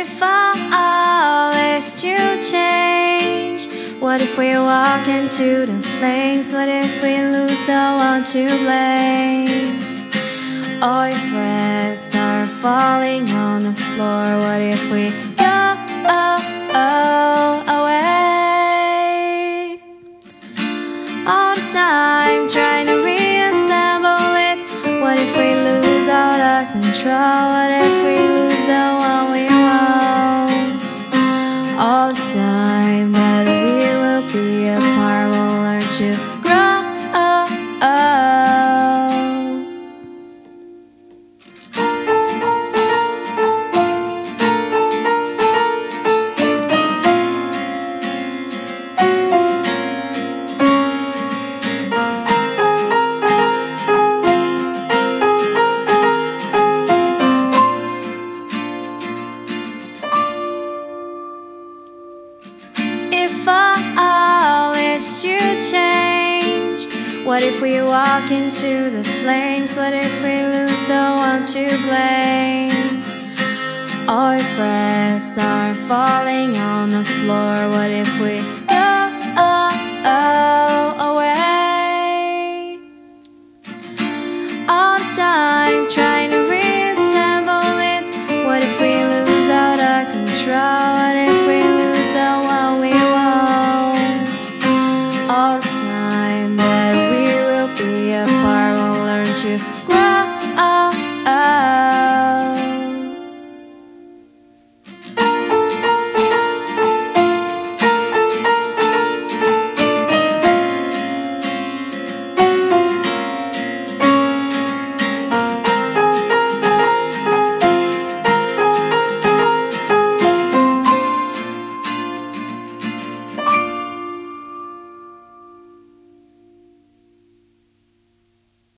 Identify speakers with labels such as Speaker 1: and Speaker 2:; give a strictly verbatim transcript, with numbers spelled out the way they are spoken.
Speaker 1: If all is to change, what if we walk into the flames? What if we lose the one to blame? Or if threads are falling on the floor, what if we go away? All the time trying to reassemble it. What if we lose all the control? What if we lose the one we want? All the time that we will be apart, we'll learn to grow. If all is to change, what if we walk into the flames? What if we lose the one to blame? Or if threads are falling on the floor, what if we go away?